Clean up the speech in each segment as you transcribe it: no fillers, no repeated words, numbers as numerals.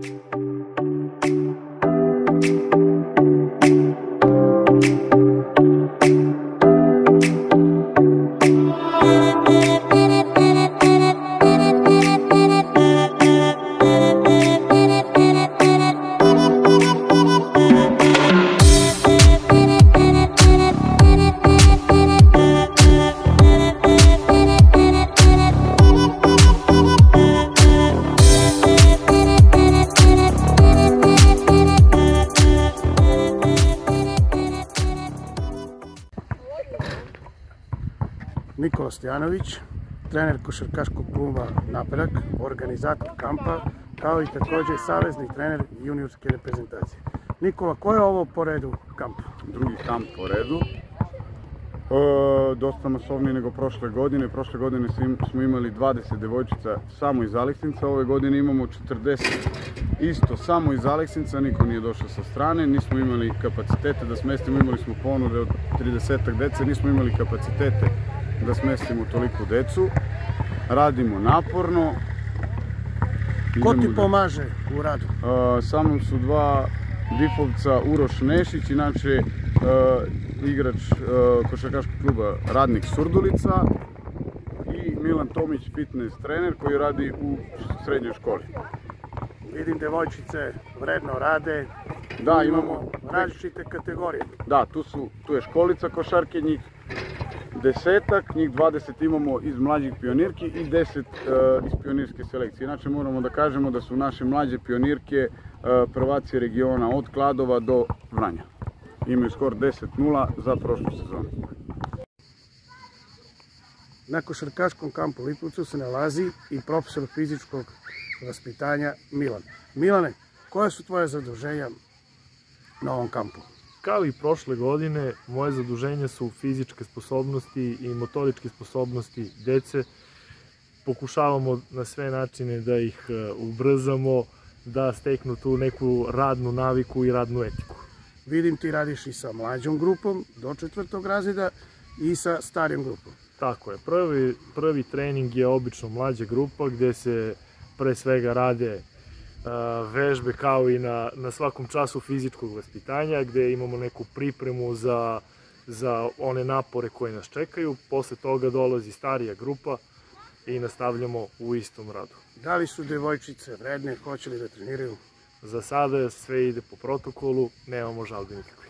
Nikola Stojanović, trener košarkaškog kluba Napredak, organizator kampa, kao i također savezni trener juniorske reprezentacije. Nikola, ko je ovo po redu kamp? Drugi kamp po redu. Dosta masovniji nego prošle godine. Prošle godine smo imali 20 devojčica samo iz Aleksinca, ove godine imamo 40 isto samo iz Aleksinca, niko nije došao sa strane, nismo imali kapacitete da smestimo, imali smo ponude od 30 dece, nismo imali kapacitete da smestimo toliko decu. Radimo naporno. Ko ti pomaže u radu? Sa mnom su dva difovca, Uroš Nešić, inače igrač košarkaškog kluba Radnik Surdulica, i Milan Tomić, fitness trener koji radi u srednjoj školi. Vidim devojčice vredno rade, Da, imamo različite kategorije. Da, tu je školica košarke, njih 10-ak, njih 20 imamo iz mlađih pionirki i 10 iz pionirske selekcije. Inače moramo da kažemo da su naše mlađe pionirke prvaci regiona od Kladova do Vranja. Imaju skor 10-0 za prošlu sezonu. Na košarkaškom kampu u Lipovcu se nalazi i profesor fizičkog vaspitanja Milan. Milane, koja su tvoje zaduženja na ovom kampu? Kao i prošle godine, moje zaduženja su fizičke sposobnosti i motoričke sposobnosti dece. Pokušavamo na sve načine da ih ubrzamo, da steknu tu neku radnu naviku i radnu etiku. Vidim ti radiš i sa mlađom grupom do 4. razreda i sa starijom grupom. Tako je. Prvi trening je obično mlađa grupa gde se pre svega rade vežbe kao i na svakom času fizičkog vaspitanja, gde imamo neku pripremu za one napore koje nas čekaju. Posle toga dolazi starija grupa i nastavljamo u istom radu. Da li su devojčice vredne, hoće li da treniraju? Za sada sve ide po protokolu, nemamo žalbe nikakve.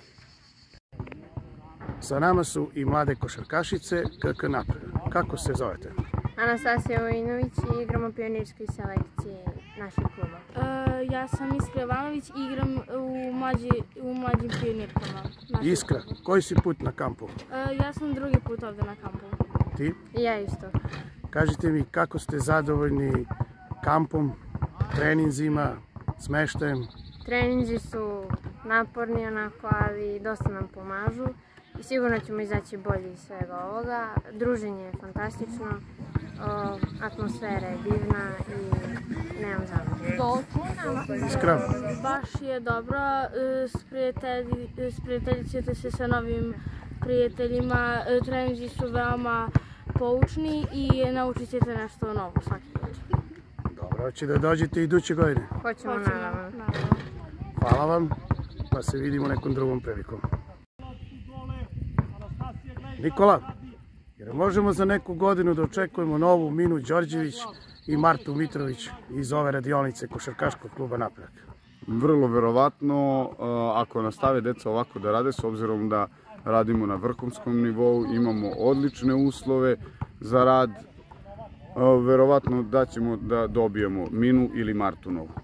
Sa nama su i mlade košarkašice KK Napredak. Kako se zovete? Anastasija Vojinović i igram u pionirskoj selekciji našeg kluba. Ja sam Iskra Jovanović i igram u mlađim pionirkama. Iskra, koji si put na kampu? Ja sam drugi put ovde na kampu. Ti? I ja isto. Kažite mi kako ste zadovoljni kampom, treninzima, smeštajem? Treninzi su naporni onako, ali dosta nam pomažu. I sigurno ćemo izaći bolji iz svega ovoga. Druženje je fantastično, atmosfera je divna i nemam zadovoljstva. Iskra? Baš je dobro, sprijateljit ćete se sa novim prijateljima, treninzi su veoma poučni i naučit ćete nešto novo svaki put. Dobro, hoće da dođete iduće godine? Hoćemo, naravno. Hvala vam, pa se vidimo nekom drugom prilikom. Nikola, jer možemo za neku godinu da očekujemo novu Minu Đorđević i Martu Mitrović iz ove radionice košarkaškog kluba Napredak? Vrlo verovatno, ako nastave deca ovako da rade, s obzirom da radimo na vrhunskom nivou, imamo odlične uslove za rad, verovatno da ćemo da dobijemo Minu ili Martu novu.